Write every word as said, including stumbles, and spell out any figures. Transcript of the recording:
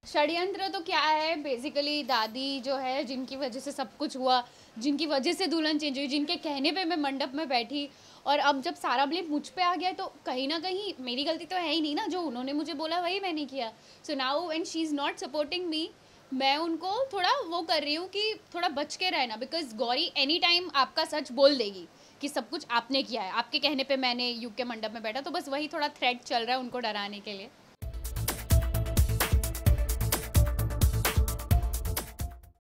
षड्यंत्र तो क्या है, बेसिकली दादी जो है जिनकी वजह से सब कुछ हुआ, जिनकी वजह से दुल्हन चेंज हुई, जिनके कहने पे मैं मंडप में बैठी, और अब जब सारा ब्लेम मुझ पे आ गया तो कहीं ना कहीं मेरी गलती तो है ही नहीं ना, जो उन्होंने मुझे बोला वही मैंने किया। So now when she is not supporting me, मैं उनको थोड़ा वो कर रही हूँ कि थोड़ा बच के रहना, बिकॉज गौरी एनी टाइम आपका सच बोल देगी कि सब कुछ आपने किया है, आपके कहने पे मैंने युग के मंडप में बैठा, तो बस वही थोड़ा थ्रेट चल रहा है उनको डराने के लिए।